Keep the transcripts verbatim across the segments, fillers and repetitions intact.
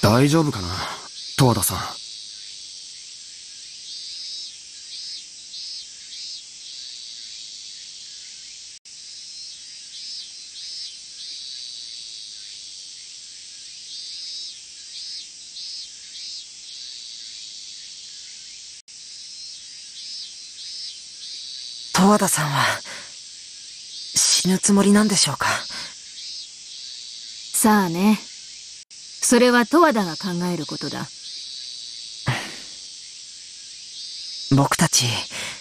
大丈夫かな、十和田さん。 十和田さんは死ぬつもりなんでしょうか。 さあね。それは十和田が考えることだ。 僕たち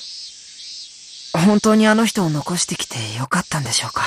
本当にあの人を残してきてよかったんでしょうか。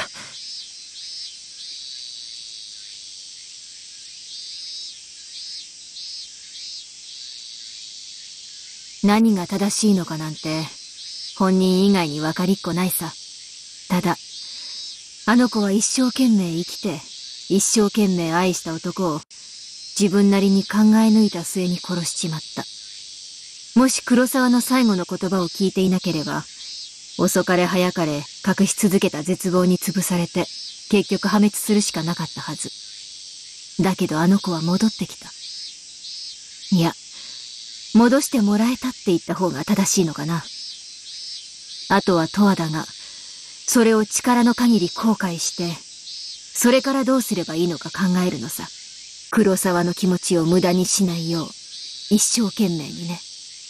何が正しいのかなんて本人以外に分かりっこないさ。ただあの子は一生懸命生きて一生懸命愛した男を自分なりに考え抜いた末に殺しちまった。もし黒沢の最後の言葉を聞いていなければ、遅かれ早かれ隠し続けた絶望に潰されて結局破滅するしかなかったはず。だけどあの子は戻ってきた。いや、戻してもらえたって言った方が正しいのかな。あとは十和田がそれを力の限り後悔して、それからどうすればいいのか考えるのさ。黒沢の気持ちを無駄にしないよう一生懸命にね。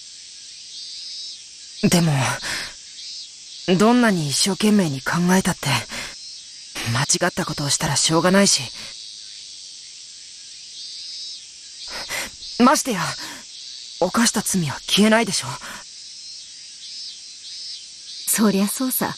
でもどんなに一生懸命に考えたって間違ったことをしたらしょうがないし、ましてや犯した罪は消えないでしょ。 そりゃそうさ。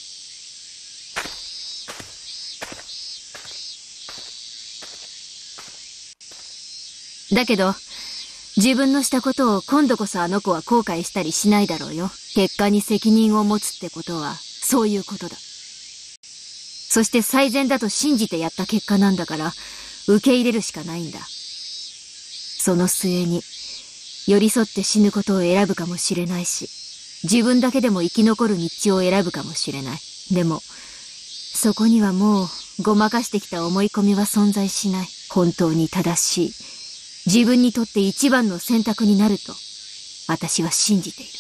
だけど自分のしたことを今度こそあの子は後悔したりしないだろうよ。結果に責任を持つってことはそういうことだ。そして最善だと信じてやった結果なんだから受け入れるしかないんだ。その末に寄り添って死ぬことを選ぶかもしれないし、自分だけでも生き残る道を選ぶかもしれない。でもそこにはもうごまかしてきた思い込みは存在しない。本当に正しい自分にとって一番の選択になると私は信じている。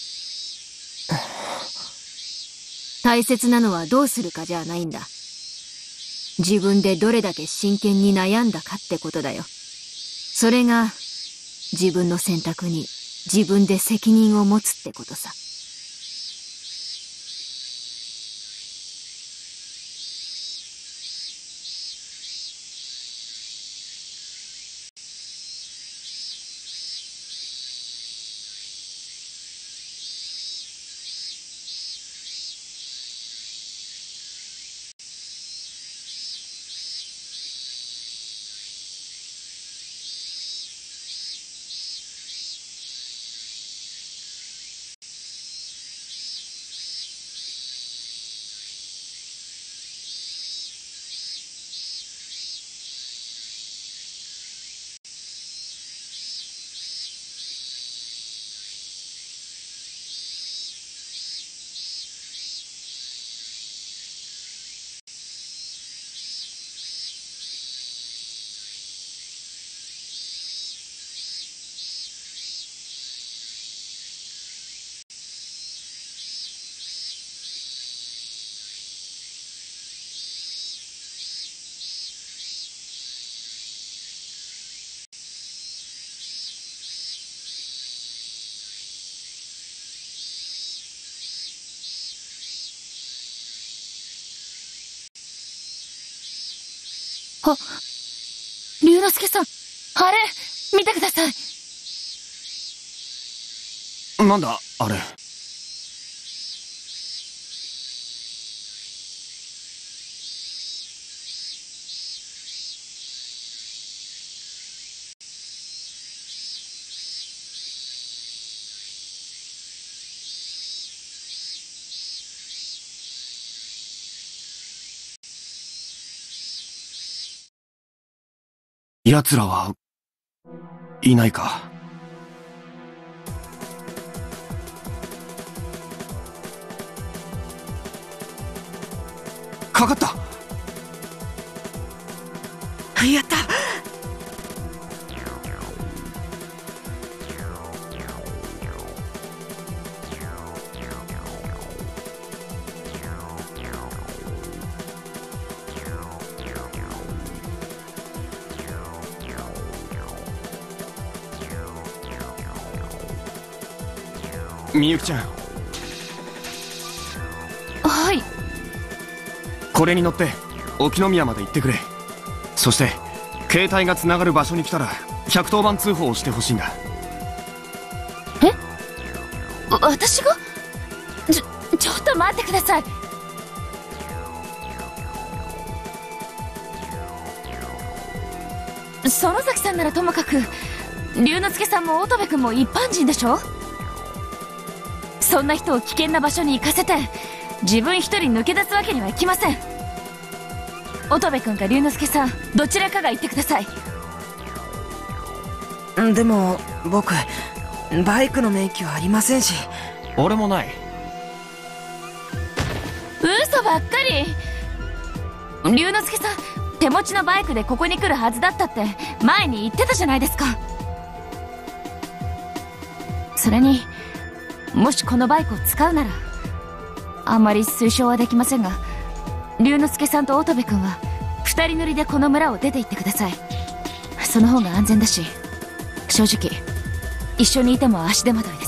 大切なのはどうするかじゃないんだ。自分でどれだけ真剣に悩んだかってことだよ。それが自分の選択に自分で責任を持つってことさ。 あ、龍之介さん、あれ、見てください。 なんだあれ。奴らはいないか。かかった。 やった。 みゆきちゃん、 はい。 これに乗って沖宮まで行ってくれ。そして携帯がつながる場所に来たらひゃくとおばん通報をしてほしいんだ。 え？わ私が？ちょ、ちょっと待ってください。園崎さんならともかく、龍之介さんも乙部君も一般人でしょ？そんな人を危険な場所に行かせて自分一人抜け出すわけにはいきません。乙部君か龍之介さん、どちらかが言ってください。 でも僕バイクの免許ありませんし。 俺もない。 嘘ばっかり。龍之介さん、手持ちのバイクでここに来るはずだったって前に言ってたじゃないですか。それにもしこのバイクを使うなら、あんまり推奨はできませんが、龍之介さんと乙部君は二人乗りでこの村を出て行ってください。その方が安全だし、正直一緒にいても足手まといです。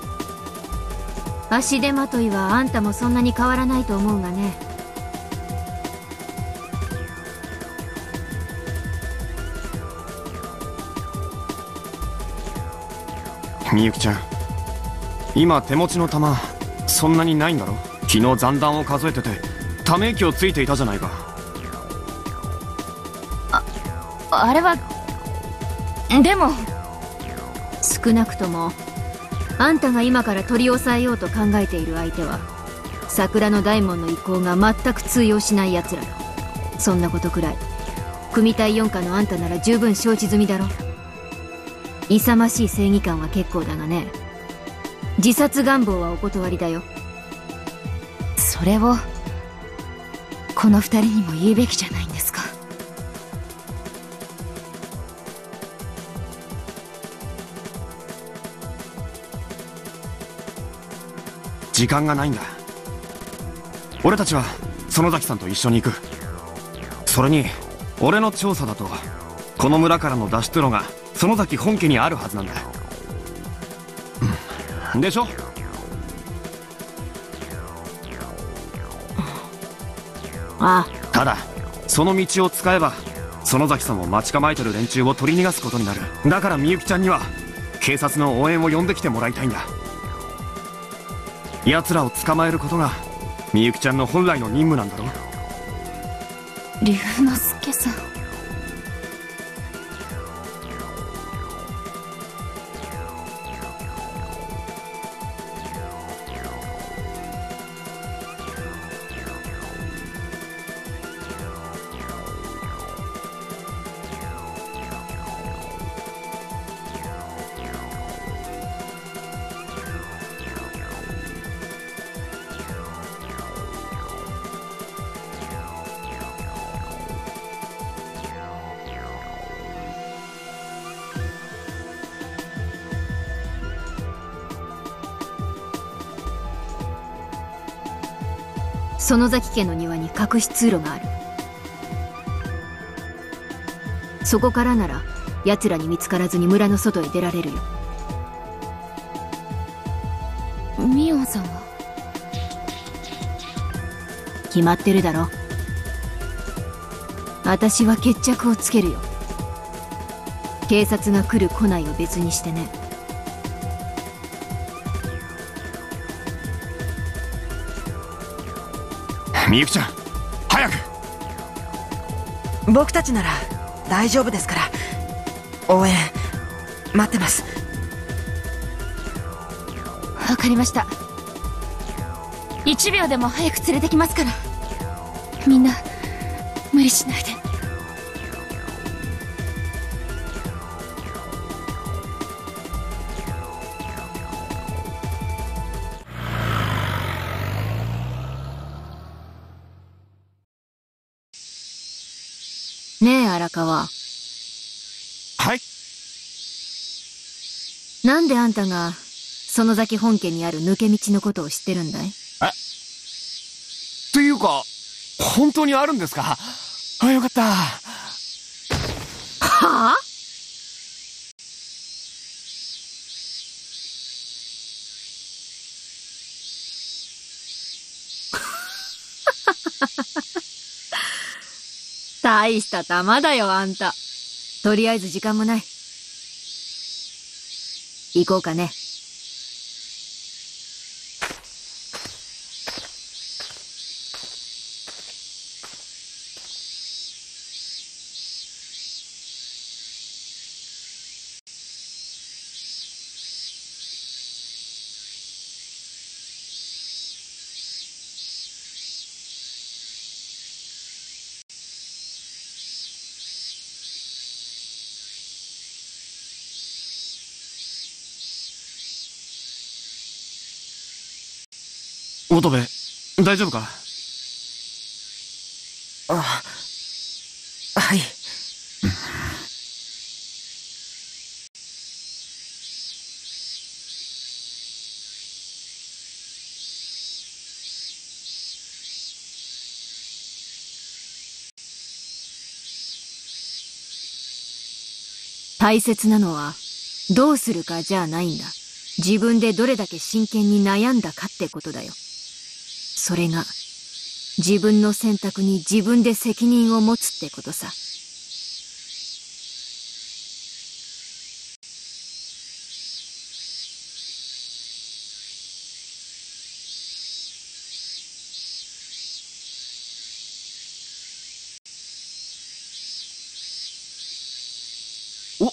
足手まといはあんたもそんなに変わらないと思うがね。 みゆきちゃん、今手持ちの弾そんなにないんだろ。昨日残弾を数えててため息をついていたじゃないか。 あ、あれはでも少なくともあんたが今から取り押さえようと考えている相手は桜の大門の意向が全く通用しない奴らだ。そんなことくらい組対四課のあんたなら十分承知済みだろ。勇ましい正義感は結構だがね、自殺願望はお断りだよ。 それをこの二人にも言うべきじゃないんですか。 時間がないんだ。俺たちは園崎さんと一緒に行く。それに俺の調査だとこの村からの脱出路が園崎本家にあるはずなんだ。でしょ？ ああ。 ただその道を使えば園崎さんを待ち構えてる連中を取り逃がすことになる。だからみゆきちゃんには警察の応援を呼んできてもらいたいんだ。奴らを捕まえることがみゆきちゃんの本来の任務なんだろ。 龍之介さん。 園崎家の庭に隠し通路がある。そこからなら奴らに見つからずに村の外へ出られるよ。 ミオンさんは？ 決まってるだろ。私は決着をつけるよ。警察が来る来ないを別にしてね。 みゆきちゃん、早く。 僕たちなら大丈夫ですから、応援待ってます。 わかりました。一秒でも早く連れてきますから、みんな無理しないで。 ねえ荒川。 はい。 なんであんたが園崎本家にある抜け道のことを知ってるんだい？ え？っていうか本当にあるんですか？あ、よかった。はあ？ 大した玉だよ、あんた。とりあえず時間もない。行こうかね。 乙部、大丈夫か？ あ、はい。 大切なのは、どうするかじゃないんだ。自分でどれだけ真剣に悩んだかってことだよ。それが、自分の選択に自分で責任を持つってことさ。 お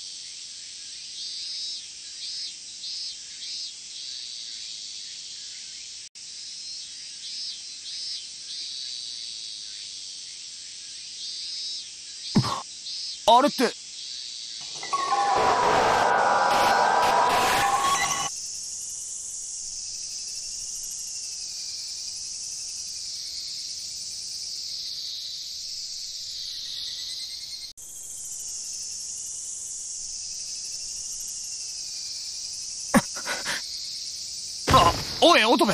あれって。あ、おい、乙部。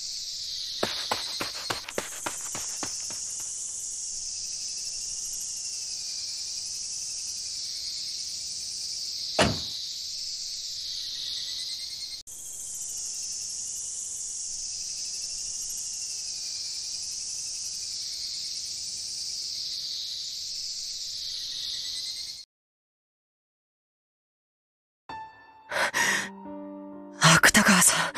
芥川さ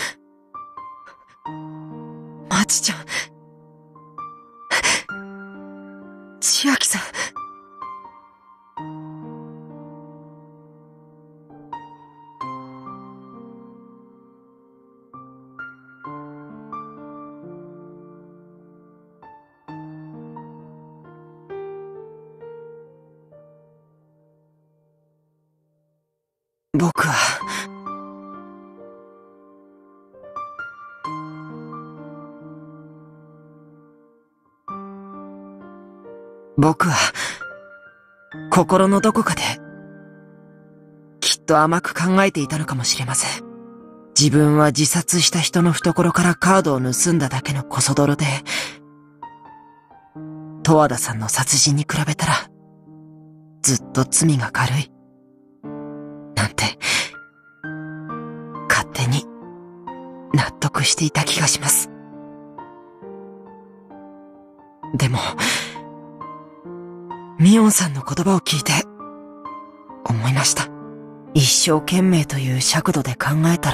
ん。まちちゃん。千秋さん。僕は、僕は、心のどこかで、きっと甘く考えていたのかもしれません。自分は自殺した人の懐からカードを盗んだだけのコソ泥で、十和田さんの殺人に比べたら、ずっと罪が軽い。なんて、勝手に、納得していた気がします。でも、ミオンさんの言葉を聞いて、思いました。一生懸命という尺度で考えたら、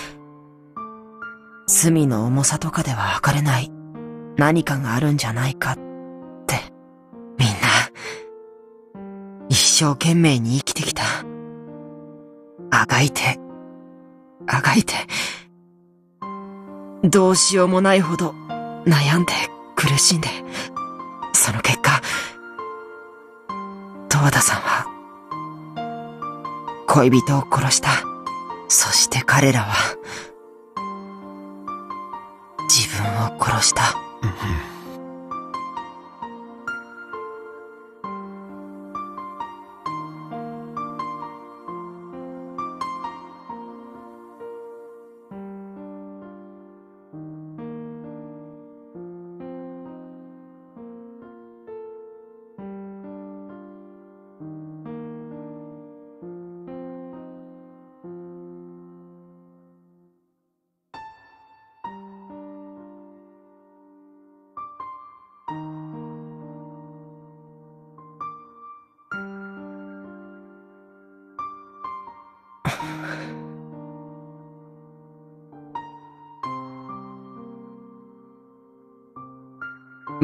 罪の重さとかでは測れない何かがあるんじゃないかって、みんな、一生懸命に生きてきた。あがいて、あがいて、どうしようもないほど悩んで苦しんで、その結果、十和田さんは、恋人を殺した。そして彼らは、自分を殺した。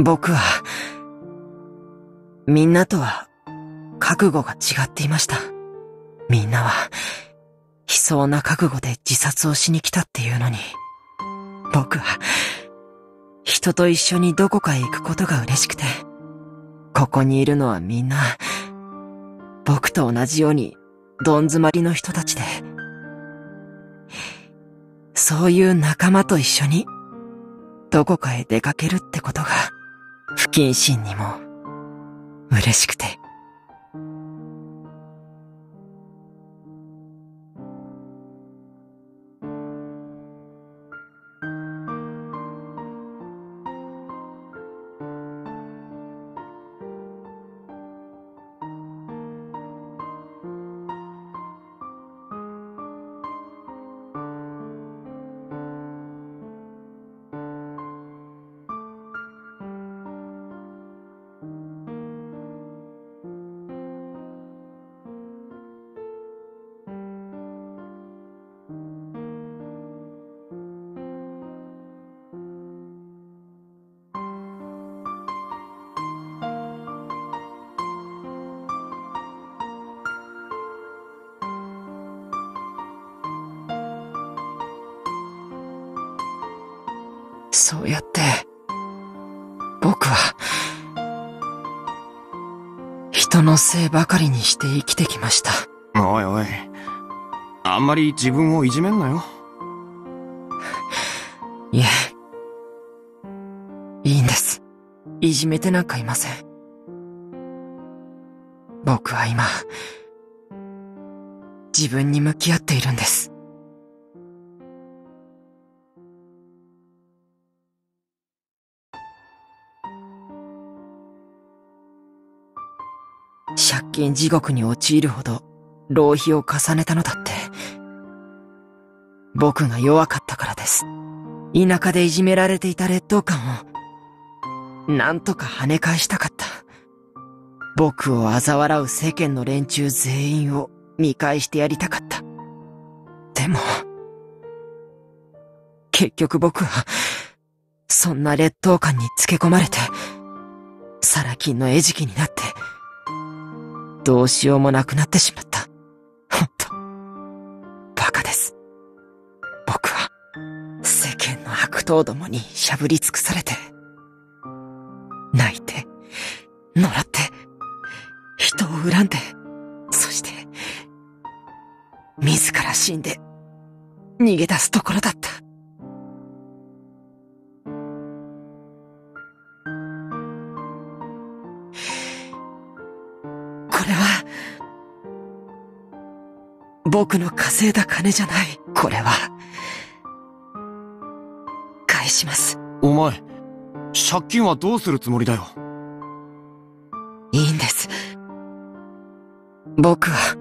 僕は、みんなとは覚悟が違っていました。みんなは、悲壮な覚悟で自殺をしに来たっていうのに、僕は、人と一緒にどこかへ行くことが嬉しくて、ここにいるのはみんな、僕と同じようにどん詰まりの人たちで、そういう仲間と一緒にどこかへ出かけるってことが不謹慎にも嬉しくて。そうやって、僕は、人のせいばかりにして生きてきました。 おいおい。あんまり自分をいじめんなよ。 いえ。いいんです。いじめてなんかいません。僕は今、自分に向き合っているんです。借金地獄に陥るほど浪費を重ねたのだって、僕が弱かったからです。田舎でいじめられていた劣等感を、なんとか跳ね返したかった。僕を嘲笑う世間の連中全員を見返してやりたかった。でも、結局僕は、そんな劣等感につけ込まれて、サラ金の餌食になって、どうしようもなくなってしまった。ほんと、バカです。僕は、世間の悪党どもにしゃぶり尽くされて、泣いて、呪って、人を恨んで、そして、自ら死んで、逃げ出すところだった。これは、僕の稼いだ金じゃない。これは、返します。 お前、借金はどうするつもりだよ。 いいんです。僕は、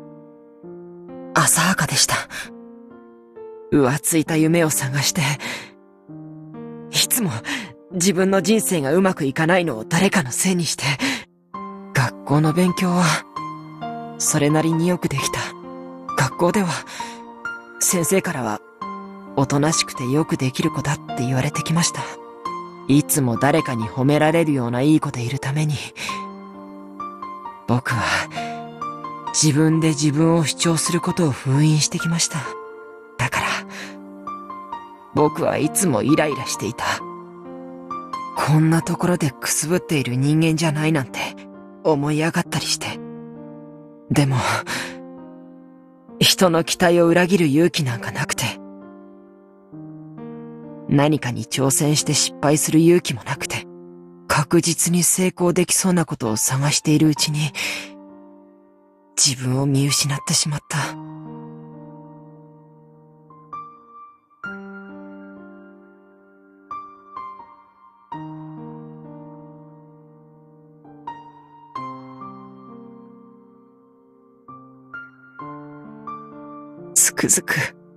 浅はかでした。浮ついた夢を探して、いつも自分の人生がうまくいかないのを誰かのせいにして、学校の勉強は、それなりによくできた。学校では、先生からは、おとなしくてよくできる子だって言われてきました。いつも誰かに褒められるようないい子でいるために、僕は、自分で自分を主張することを封印してきました。だから、僕はいつもイライラしていた。こんなところでくすぶっている人間じゃないなんて思い上がったりして。でも、人の期待を裏切る勇気なんかなくて、何かに挑戦して失敗する勇気もなくて、確実に成功できそうなことを探しているうちに、自分を見失ってしまった。つくづく、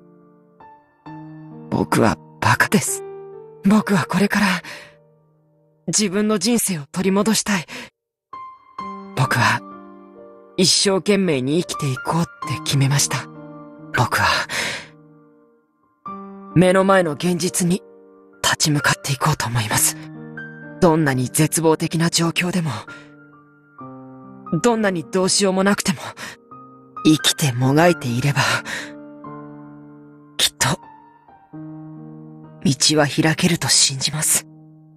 僕はバカです。僕はこれから自分の人生を取り戻したい。僕は一生懸命に生きていこうって決めました。僕は目の前の現実に立ち向かっていこうと思います。 どんなに絶望的な状況でも、どんなにどうしようもなくても、生きてもがいていれば、きっと、道は開けると信じます。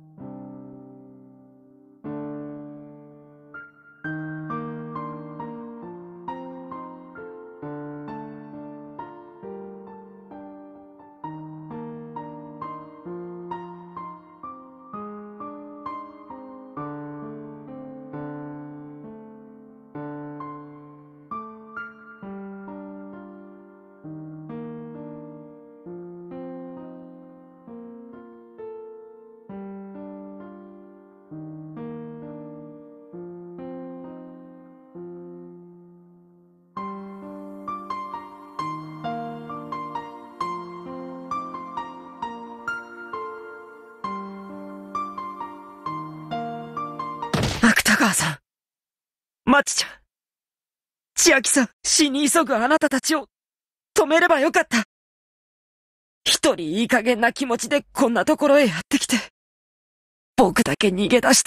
芥川さん、マチちゃん、千秋さん、死に急ぐあなたたちを止めればよかった。一人いい加減な気持ちでこんなところへやってきて、僕だけ逃げ出して、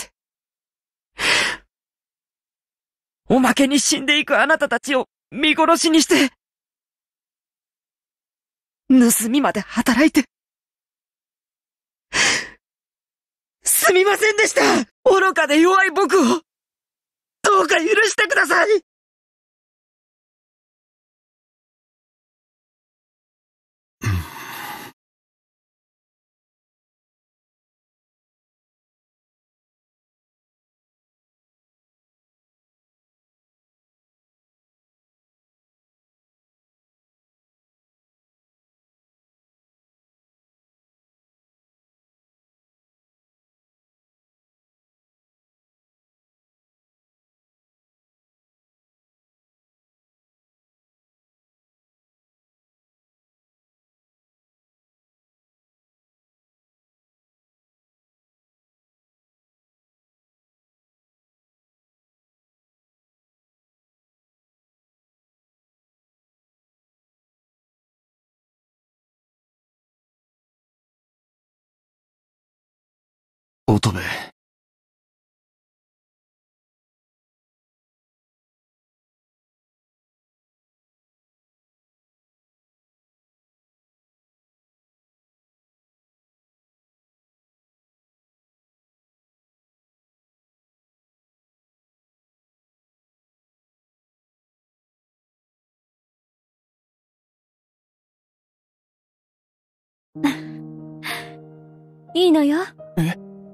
おまけに死んでいくあなたたちを見殺しにして、盗みまで働いて、すみませんでした。愚かで弱い僕を、どうか許してください。 乙部。 いいのよ。 え？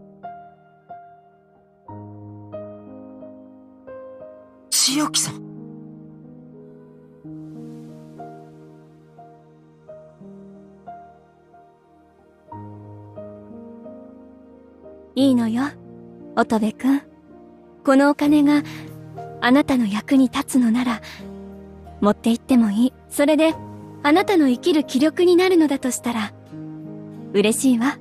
千秋さん。 いいのよ、乙部くん。このお金があなたの役に立つのなら、持って行ってもいい。それで、あなたの生きる気力になるのだとしたら、嬉しいわ。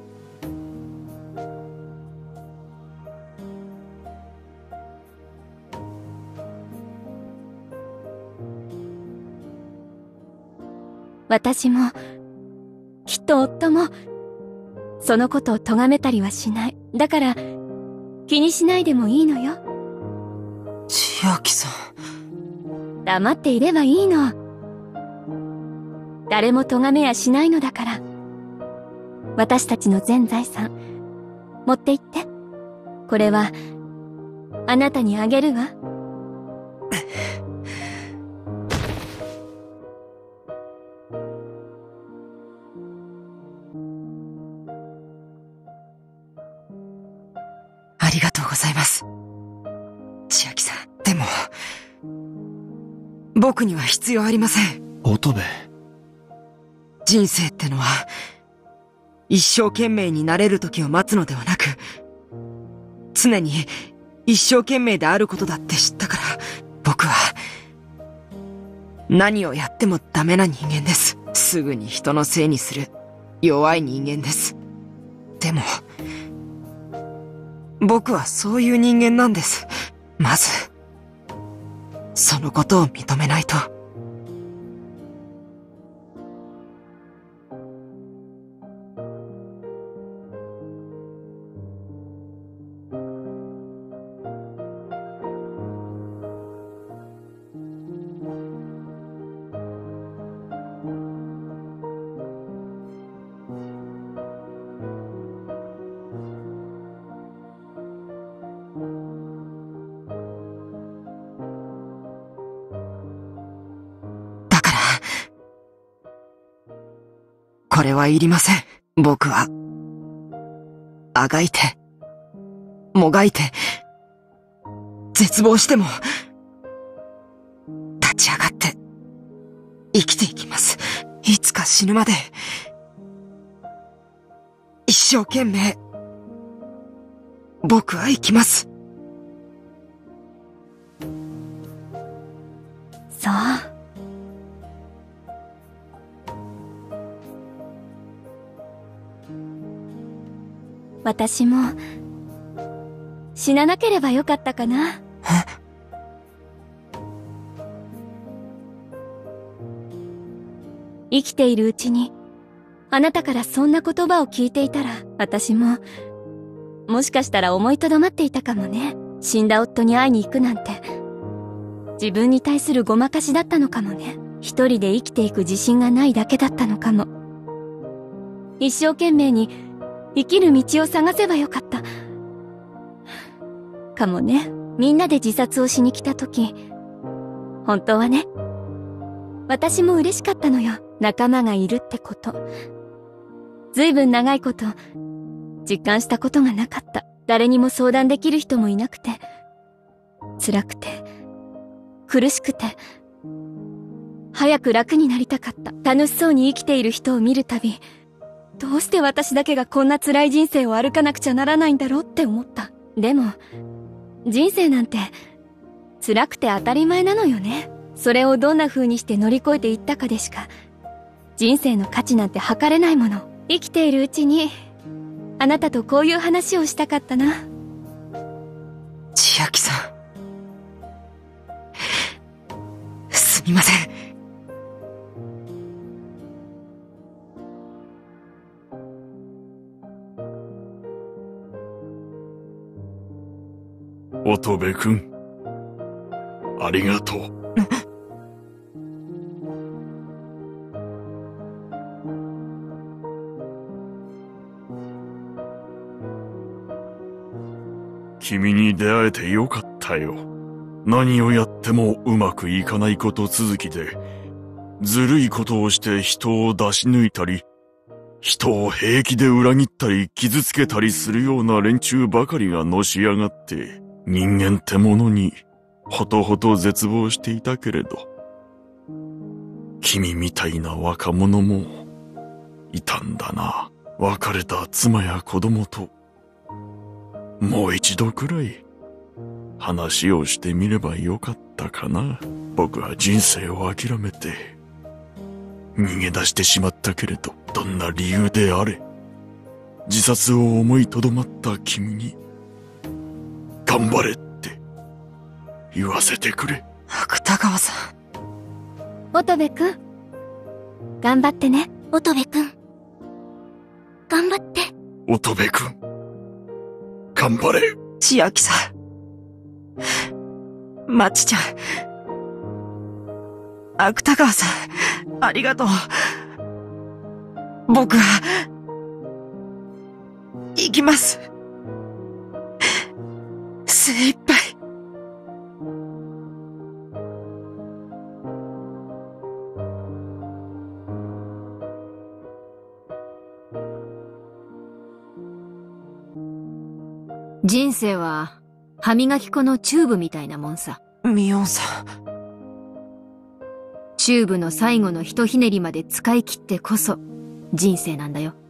私も、きっと夫も、そのことを咎めたりはしない。だから、気にしないでもいいのよ。 千秋さん。黙っていればいいの。誰も咎めやしないのだから。私たちの全財産、持って行って。これは、あなたにあげるわ。 ありがとうございます。千秋さん。でも、僕には必要ありません。 乙部。 人生ってのは、一生懸命になれる時を待つのではなく、常に一生懸命であることだって知ったから、僕は、何をやってもダメな人間です。すぐに人のせいにする、弱い人間です。でも、僕はそういう人間なんです。まず、そのことを認めないと。 これはいりません。僕は、あがいて、もがいて、絶望しても、立ち上がって、生きていきます。いつか死ぬまで、一生懸命、僕は生きます。 そう。私も、死ななければよかったかな。生きているうちに、あなたからそんな言葉を聞いていたら、私も、もしかしたら思いとどまっていたかもね。死んだ夫に会いに行くなんて、自分に対するごまかしだったのかもね。一人で生きていく自信がないだけだったのかも。一生懸命に生きる道を探せばよかった。かもね。みんなで自殺をしに来た時、本当はね、私も嬉しかったのよ。仲間がいるってこと。ずいぶん長いこと、実感したことがなかった。誰にも相談できる人もいなくて、辛くて、苦しくて、早く楽になりたかった。楽しそうに生きている人を見るたび、どうして私だけがこんな辛い人生を歩かなくちゃならないんだろうって思った。でも、人生なんて、辛くて当たり前なのよね。それをどんな風にして乗り越えていったかでしか、人生の価値なんて測れないもの。生きているうちに、あなたとこういう話をしたかったな。 千秋さん。すみません。 乙部くん、ありがとう。君に出会えてよかったよ。何をやってもうまくいかないこと続きで、ずるいことをして人を出し抜いたり、人を平気で裏切ったり傷つけたりするような連中ばかりがのし上がって、人間ってものにほとほと絶望していたけれど、君みたいな若者もいたんだな。別れた妻や子供ともう一度くらい話をしてみればよかったかな。僕は人生を諦めて逃げ出してしまったけれど、どんな理由であれ自殺を思いとどまった君に頑張れって言わせてくれ。 芥川さん。 乙部くん、頑張ってね。乙部くん、頑張って。 乙部くん、頑張れ。 千秋さん。まちちゃん。芥川さん、ありがとう。僕は、行きます。精一杯。 人生は歯磨き粉のチューブみたいなもんさ。 ミオンさん。 チューブの最後のひとひねりまで使い切ってこそ人生なんだよ。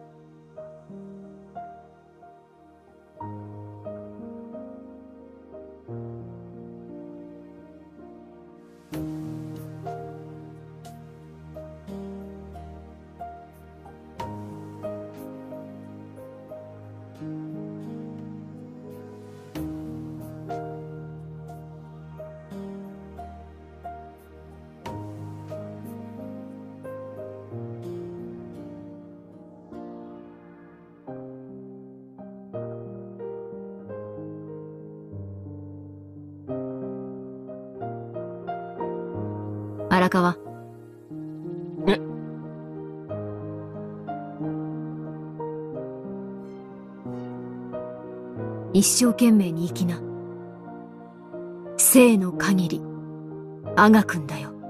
荒川。 え？ 一生懸命に生きな。生の限り、あがくんだよ。